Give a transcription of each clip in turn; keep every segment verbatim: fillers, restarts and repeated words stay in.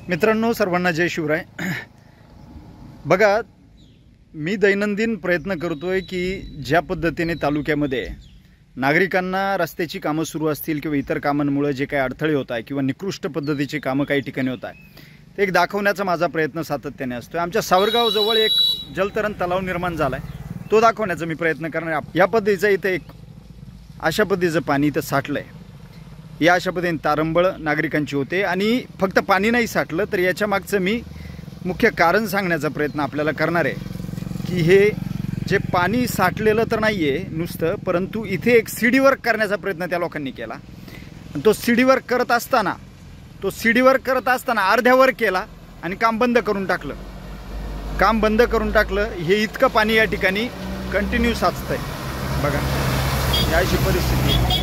मित्रांनो, सर्वांना जय शिवराय। बघा, मी दैनंदिन प्रयत्न करतोय की ज्या पद्धतीने तालुक्यामध्ये नागरिकांना रस्त्याची कामं सुरू असतील किंवा इतर कामांमुळे जे काही अडथळे होत आहे किंवा निकृष्ट पद्धतीची कामं काही ठिकाणी होत आहे ते एक दाखवण्याचा माझा प्रयत्न सातत्याने असतो। आमच्या सावरगाव जवळ एक जलतरण तलाव निर्माण झाला आहे, तो दाखवण्याचा मी प्रयत्न करणार। या पद्धतीचं इथे एक अशा पद्धतीचं पाणी इथं साठलं आहे। या अशा पद्धतीने तारंबळ नागरिकांची होते आणि फक्त पाणी नाही साठलं तर याच्या मागचं मी मुख्य कारण सांगण्याचा प्रयत्न आपल्याला करणार आहे की हे जे पाणी साठलेलं तर नाही आहे नुसतं, परंतु इथे एक सीडी वर्क करण्याचा प्रयत्न त्या लोकांनी केला। तो सीडी वर्क करत असताना तो सीडी वर्क करत असताना अर्ध्यावर केला आणि काम बंद करून टाकलं। काम बंद करून टाकलं हे इतकं पाणी या ठिकाणी कंटिन्यू साचतंय। बघा, ही अशी परिस्थिती,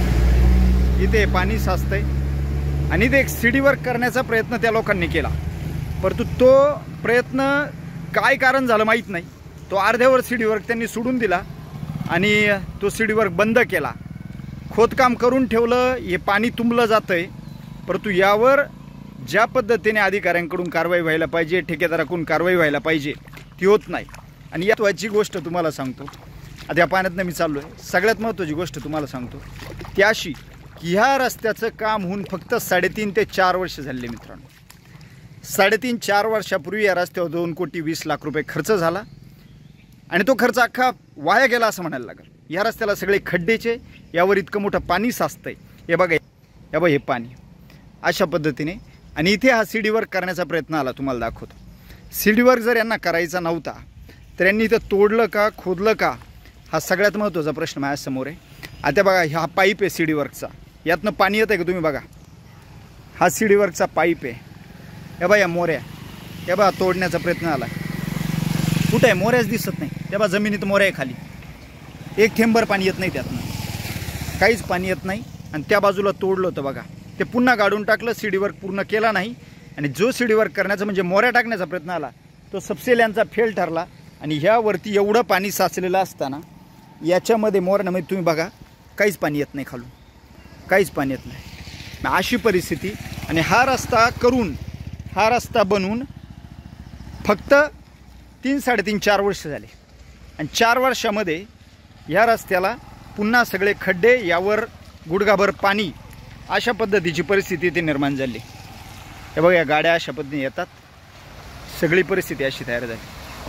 इथे पाणी साचतंय आणि इथे एक सीडी वर्क करण्याचा प्रयत्न त्या लोकांनी केला, परंतु तो प्रयत्न काय कारण झालं माहीत नाही। तो अर्ध्यावर सीडी वर्क त्यांनी सोडून दिला आणि तो सीडी वर्क बंद केला। खोदकाम करून ठेवलं, हे पाणी तुंबलं जातंय, परंतु यावर ज्या पद्धतीने अधिकाऱ्यांकडून कारवाई व्हायला पाहिजे, ठेकेदाराकडून कारवाई व्हायला पाहिजे ती होत नाही। आणि यात महत्त्वाची गोष्ट तुम्हाला सांगतो, आता या पाण्यातनं मी चाललो आहे, सगळ्यात महत्त्वाची गोष्ट तुम्हाला सांगतो ती अशी की ह्या रस्त्याचं काम होऊन फक्त साडेतीन ते चार वर्ष झाले मित्रांनो। साडेतीन चार वर्षापूर्वी या रस्त्यावर दोन कोटी वीस लाख रुपये खर्च झाला आणि तो खर्च अख्खा वाया गेला असं म्हणायला लागेल। या रस्त्याला सगळे खड्डेचे, यावर इतकं मोठं पाणी साचतंय, हे बघा, हे बघा, हे पाणी अशा पद्धतीने। आणि इथे हा सीडी वर्क करण्याचा प्रयत्न आला, तुम्हाला दाखवतो। सीडी वर्क जर यांना करायचा नव्हता तर यांनी इथं तोडलं का, खोदलं का, हा सगळ्यात महत्त्वाचा प्रश्न माझ्यासमोर आहे। आता बघा, हा पाईप आहे सीडी वर्कचा, यातनं पाणी येतं का तुम्ही बघा, हा सीडी वर्कचा पाईप आहे। हे बघा, या मोऱ्या, हे बघा तोडण्याचा प्रयत्न आला, कुठं आहे मोऱ्याच दिसत नाही। हे बघा, जमिनीत मोऱ्या आहे खाली, एक थेंबर पाणी येत नाही, त्यातनं काहीच पाणी येत नाही। आणि त्या बाजूला तोडलं होतं बघा, ते पुन्हा गाडून टाकलं, सीडी वर्क पूर्ण केला नाही। आणि जो सीडी वर्क करण्याचा म्हणजे मोऱ्या टाकण्याचा प्रयत्न आला तो सबसेल यांचा फेल ठरला। आणि ह्यावरती एवढं पाणी साचलेलं असताना याच्यामध्ये मोऱ्यामध्ये तुम्ही बघा काहीच पाणी येत नाही, खालून काहीच पाणी येत नाही, अशी परिस्थिती। आणि हा रस्ता करून, हा रस्ता बनवून फक्त तीन साडेतीन चार वर्ष झाले आणि चार वर्षामध्ये या रस्त्याला पुन्हा सगळे खड्डे, यावर गुडघाभर पाणी, अशा पद्धतीची परिस्थिती इथे निर्माण झाली। हे बघा, या गाड्या अशा पद्धतीने येतात, सगळी परिस्थिती अशी तयार झाली,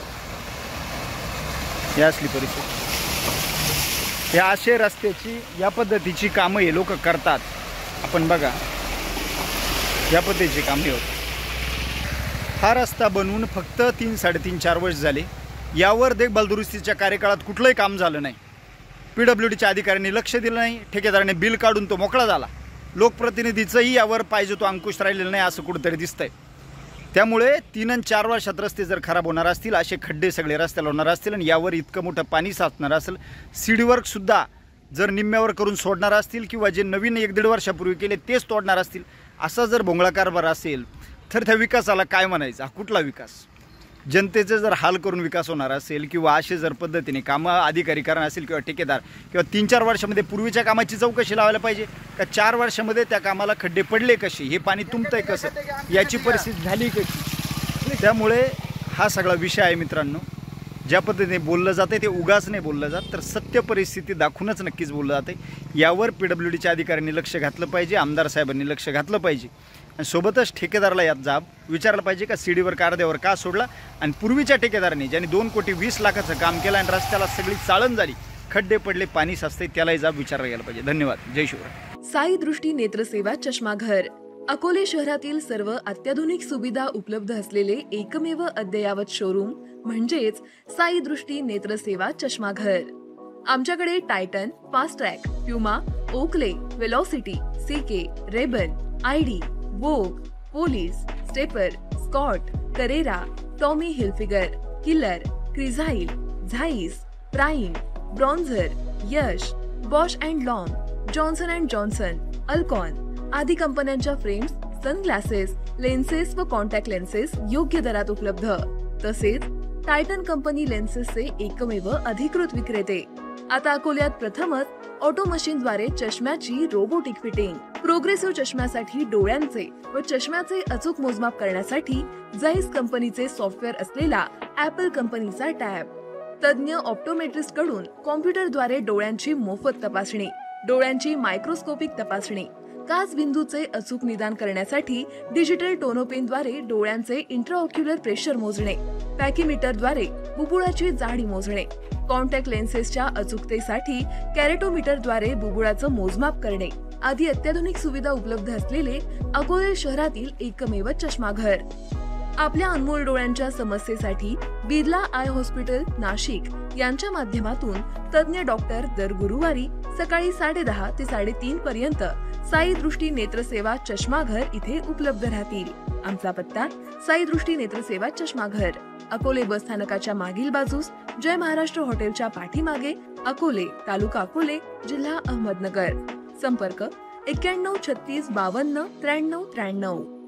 ही असली परिस्थिती। या अशा रस्त्याची, या पद्धतीची कामं हे लोक करतात। आपण बघा, या पद्धतीची कामे होत। हा रस्ता बनवून फक्त तीन साडेतीन चार वर्ष झाले, यावर देखभाल दुरुस्तीच्या कार्यकाळात कुठलंही काम झालं नाही। पी डब्ल्यू डीच्या अधिकाऱ्यांनी लक्ष दिलं नाही, ठेकेदाराने बिल काढून तो मोकळा झाला, लोकप्रतिनिधीचंही यावर पाहिजे तो अंकुश राहिलेला नाही असं कुठंतरी दिसतंय। त्यामुळे तीन आणि चार वर्षात रस्ते जर खराब होणार असतील, असे खड्डे सगळे रस्त्याला होणार असतील आणि यावर इतकं मोठं पाणी साचणार असेल, सीडी वर्कसुद्धा जर निम्म्यावर करून सोडणार असतील किंवा जे नवीन एक दीड वर्षापूर्वी केले तेच तोडणार असतील, असा जर भोंगळा कारभार असेल तर त्या विकासाला काय म्हणायचं, हा कुठला विकास? जनतेचे जर हाल करून विकास होणार असेल किंवा असे जर पद्धतीने कामं अधिकारी करणार असेल किंवा ठेकेदार, किंवा तीन चार वर्षामध्ये पूर्वीच्या कामाची चौकशी लावायला पाहिजे का चार वर्षामध्ये त्या कामाला खड्डे पडले कसे, हे पाणी तुंबतंय कसं, याची परिस्थिती झाली कशी। त्यामुळे हा सगळा विषय आहे मित्रांनो। ज्या पद्धतीने बोललं जातं ते उगाच नाही बोललं जात, तर सत्य परिस्थिती दाखवूनच नक्कीच बोललं जातं। यावर पी डब्ल्यू डीच्या अधिकाऱ्यांनी लक्ष घातलं पाहिजे, आमदार साहेबांनी लक्ष घातलं पाहिजे आणि सोबतच ठेकेदाराला यात जाब विचारलं पाहिजे का सीडीवर अर्ध्यावर का सोडला। आणि पूर्वीच्या ठेकेदारांनी ज्यांनी दोन कोटी वीस लाखाचं काम केलं आणि रस्त्याला सगळी चाळण झाली, खड्डे पडले, पाणी साचते, त्यालाही जाब विचारला गेला पाहिजे। धन्यवाद, जय शिवराय। साई दृष्टी नेत्रसेवा चष्माघर, अकोले शहरातील सर्व अत्याधुनिक सुविधा उपलब्ध असलेले एकमेव अद्ययावत शोरूम म्हणजेच साई दृष्टी नेत्रसेवा चष्माघर। आमच्याकडे Titan, Fastrack, Puma, Oakley, Velocity, CK, Rayban, ID, Vogue, Police, Stepper, Scott, Carrera, Tommy Hilfiger, Killer, Crizal, Zeiss, Prime, Bronzer, Yash, Bausch and Lomb, Johnson and Johnson, Alcon आदी कंपन्यांच्या फ्रेम्स, सनग्लासेस, लेन्सेस व contact lenses योग्य दरात उपलब्ध। तसेच Titan company लेन्सेसचे एकमेव अधिकृत विक्रेते। आता अकोल्यात प्रथमच ऑटो मशीनद्वारे चष्म्याची रोबोटिक फिटिंग, प्रोग्रेसिव्ह चष्म्यासाठी डोळ्यांचे व चष्म्याचे अचूक मोजमाप करण्यासाठी जाईस कंपनीचे सॉफ्टवेअर असलेला ऍपल कंपनीचा टॅब, तज्ञ ऑप्टोमेट्रिस्ट कडून कॉम्प्युटरद्वारे डोळ्यांची मोफत तपासणी, डोळ्यांची मायक्रोस्कोपिक तपासणी, काच बिंदूचे अचूक निदान करण्यासाठी डिजिटल टोनोपेनद्वारे डोळ्यांचे इंट्राऑक्युलर प्रेशर मोजणे, पॅकीमीटरद्वारे बुबुळाची जाडी मोजणे, कॉन्टॅक्ट लेन्सेसच्या अचूकतेसाठी कॅरेटोमीटरद्वारे बुबुळाचं मोजमाप करणे आदी अत्याधुनिक सुविधा उपलब्ध असलेले अकोले शहरातील एकमेव चष्माघर. आपल्या अनमोल डोळ्यांच्या समस्येसाठी बिर्ला आय हॉस्पिटल नाशिक यांच्या माध्यमातून तज्ञ डॉक्टर दर गुरुवारी सकाळी साडे दहा ते साडेतीन पर्यंत साई दृष्टी नेत्रसेवा चष्माघर इथे उपलब्ध राहतील. आमचा पत्ता साई दृष्टी नेत्रसेवा चष्माघर, अकोले बस स्थानकाच्या मागील बाजूस, जय महाराष्ट्र हॉटेलच्या पाठीमागे, अकोले, तालुका अकोले, जिल्हा अहमदनगर. संपर्क एक्क्याण्णव छत्तीस बावन्न त्र्याण्णव त्र्याण्णव.